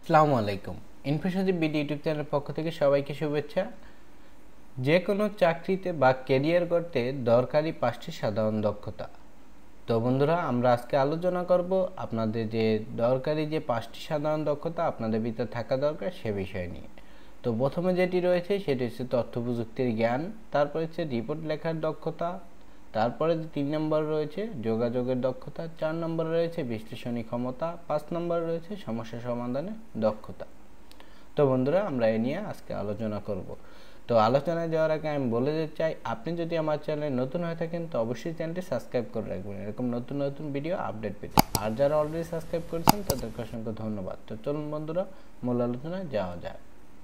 আসসালামু আলাইকুম। ইনফোসঞ্জীব BD YouTube চ্যানেলের পক্ষ থেকে সবাইকে শুভেচ্ছা। যে কোনো চাকরিতে বা ক্যারিয়ার গড়তে দরকারি 5টি সাধারণ দক্ষতা। তো বন্ধুরা, আমরা আজকে আলোচনা করব আপনাদের যে দরকারি যে 5টি সাধারণ দক্ষতা আপনাদের ভিতরে থাকা দরকার সে বিষয় নিয়ে। তো প্রথমে যেটি রয়েছে সেটি হচ্ছে তথ্য প্রযুক্তির জ্ঞান, তারপর হচ্ছে রিপোর্ট লেখার দক্ষতা, তারপরে 3 নম্বর রয়েছে যোগাযোগের দক্ষতা, 4 নম্বরে রয়েছে বিশ্লেষণী ক্ষমতা, 5 নম্বরে রয়েছে সমস্যা সমাধানের দক্ষতা। তো বন্ধুরা, আমরা এ নিয়ে আজকে আলোচনা করব। তো আলোচনায় যাওয়ার আগে আমি বলে দিতে চাই, আপনি যদি আমার চ্যানেলে নতুন হয়ে থাকেন তো অবশ্যই চ্যানেলটি সাবস্ক্রাইব করে রাখবেন এরকম নতুন নতুন ভিডিও আপডেট পেতে। আর যারা অলরেডি সাবস্ক্রাইব করেছেন তাদেরকে অসংখ্য ধন্যবাদ। তো চলুন বন্ধুরা, মূল আলোচনায় যাওয়া যায়।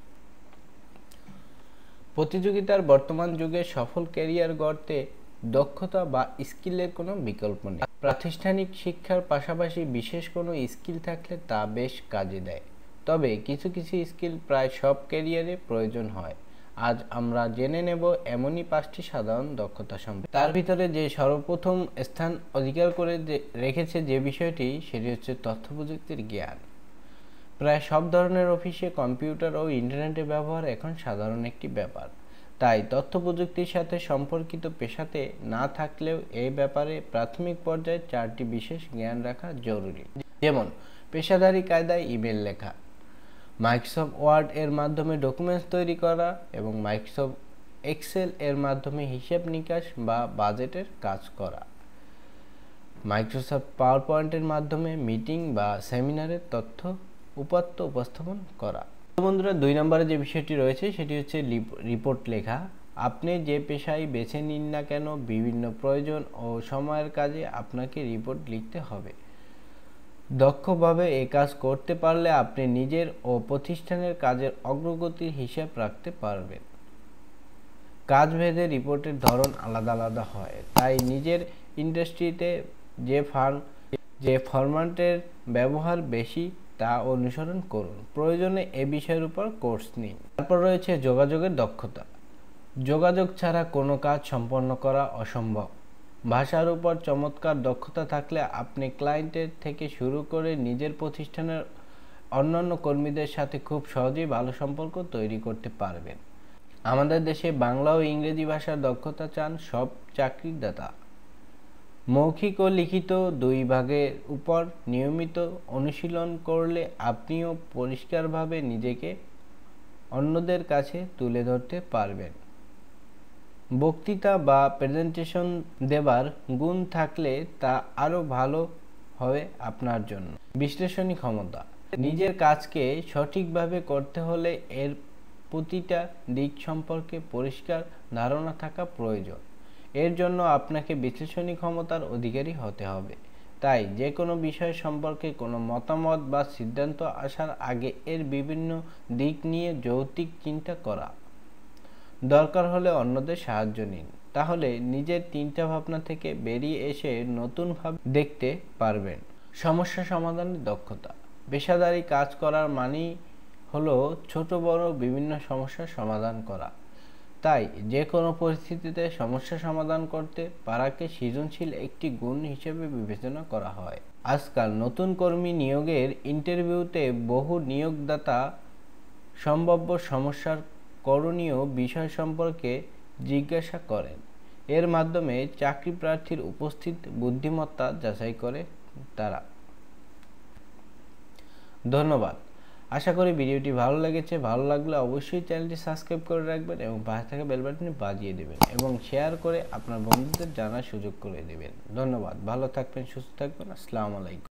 প্রতিযোগিতার বর্তমান যুগে সফল ক্যারিয়ার গড়তে দক্ষতা বা স্কিলের কোনো বিকল্প নেই। প্রাতিষ্ঠানিক শিক্ষার পাশাপাশি বিশেষ কোনো স্কিল থাকলে তা বেশ কাজে দেয়। তবে কিছু কিছু স্কিল প্রায় সব ক্যারিয়ারে প্রয়োজন হয়। আজ আমরা জেনে নেব এমনই 5টি সাধারণ দক্ষতা সম্পর্কে। তার ভিতরে যে সর্বপ্রথম স্থান অধিকার করে রেখেছে যে বিষয়টি, সেটি হচ্ছে তথ্য প্রযুক্তির জ্ঞান। প্রায় সব ধরনের অফিসে কম্পিউটার ও ইন্টারনেটের ব্যবহার এখন সাধারণ একটি ব্যাপার। তাই তথ্য প্রযুক্তির সাথে সম্পর্কিত পেশাতে না থাকলেও এই ব্যাপারে প্রাথমিক পর্যায়ে 4টি বিশেষ জ্ঞান রাখা জরুরি। যেমন পেশাদারী কায়দায় ইমেল লেখা, মাইক্রোসফট ওয়ার্ড এর মাধ্যমে ডকুমেন্টস তৈরি করা এবং মাইক্রোসফট এক্সেল এর মাধ্যমে হিসাব নিকাশ বা বাজেটের কাজ করা, মাইক্রোসফট পাওয়ার পয়েন্টের মাধ্যমে মিটিং বা সেমিনারের তথ্য উপাত্ত উপস্থাপন করা। বন্ধুরা, 2 নম্বরে যে বিষয়টি রয়েছে সেটি হচ্ছে রিপোর্ট লেখা। আপনি যে পেশায় বেছে নিন না কেন, বিভিন্ন প্রয়োজন ও সময়ের কাজে আপনাকে রিপোর্ট লিখতে হবে। দক্ষভাবে এই কাজ করতে পারলে আপনি নিজের ও প্রতিষ্ঠানের কাজের অগ্রগতির হিসাব রাখতে পারবেন। কাজ ভেদে রিপোর্টের ধরন আলাদা আলাদা হয়, তাই নিজের ইন্ডাস্ট্রিতে যে ফরম্যাটের ব্যবহার বেশি তা অনুসরণ করুন। প্রয়োজনে এ বিষয়ের উপর কোর্স নিন। তারপর রয়েছে যোগাযোগের দক্ষতা। যোগাযোগ ছাড়া কোনো কাজ সম্পন্ন করা অসম্ভব। ভাষার উপর চমৎকার দক্ষতা থাকলে আপনি ক্লায়েন্টের থেকে শুরু করে নিজের প্রতিষ্ঠানের অন্যান্য কর্মীদের সাথে খুব সহজেই ভালো সম্পর্ক তৈরি করতে পারবেন। আমাদের দেশে বাংলা ও ইংরেজি ভাষার দক্ষতা চান সব চাকরিদাতা। মৌখিক ও লিখিত 2 ভাগের উপর নিয়মিত অনুশীলন করলে আপনিও পরিষ্কারভাবে নিজেকে অন্যদের কাছে তুলে ধরতে পারবেন। বক্তৃতা বা প্রেজেন্টেশন দেবার গুণ থাকলে তা আরও ভালো হবে আপনার জন্য। বিশ্লেষণী ক্ষমতা। নিজের কাজকে সঠিকভাবে করতে হলে এর প্রতিটা দিক সম্পর্কে পরিষ্কার ধারণা থাকা প্রয়োজন। এর জন্য আপনাকে বিশ্লেষণী ক্ষমতার অধিকারী হতে হবে। তাই যে কোনো বিষয় সম্পর্কে কোনো মতামত বা সিদ্ধান্ত আসার আগে এর বিভিন্ন দিক নিয়ে যৌক্তিক চিন্তা করা। দরকার হলে অন্যদের সাহায্য নিন, তাহলে নিজের চিন্তা ভাবনা থেকে বেরিয়ে এসে নতুনভাবে দেখতে পারবেন। সমস্যা সমাধানের দক্ষতা। পেশাদারি কাজ করার মানেই হলো ছোট বড় বিভিন্ন সমস্যার সমাধান করা। তাই যে কোনো পরিস্থিতিতে সমস্যা সমাধান করতে পারাকে সৃজনশীল একটি গুণ হিসেবে বিবেচনা করা হয়। আজকাল নতুন কর্মী নিয়োগের ইন্টারভিউতে বহু নিয়োগদাতা সম্ভাব্য সমস্যার করণীয় বিষয় সম্পর্কে জিজ্ঞাসা করেন। এর মাধ্যমে চাকরি প্রার্থীর উপস্থিত বুদ্ধিমত্তা যাচাই করে তারা। ধন্যবাদ। আশা করি ভিডিওটি ভালো লেগেছে। ভালো লাগলে অবশ্যই চ্যানেলটি সাবস্ক্রাইব করে রাখবেন এবং পাশে থাকা বেল বাটনটি বাজিয়ে দেবেন এবং শেয়ার করে আপনার বন্ধুদের জানার সুযোগ করে দেবেন। ধন্যবাদ। ভালো থাকবেন, সুস্থ থাকবেন। আসসালামু আলাইকুম।